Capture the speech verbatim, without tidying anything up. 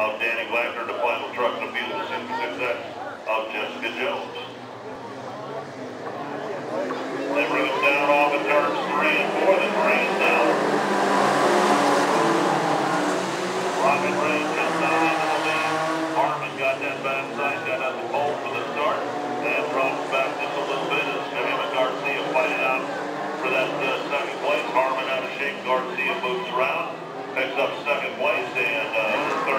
of Danny Wagner, the final truck in the field, the sixty-six X of Jessica Jones. They bring him down off of turns three and four, the green down. Rocket Rain just down into the lead. Harmon got that backside, got out the pole for the start, and drops back just a little bit as him and Garcia fight it out for that uh, second place. Harmon out of shape, Garcia moves around, picks up second place, and uh, third.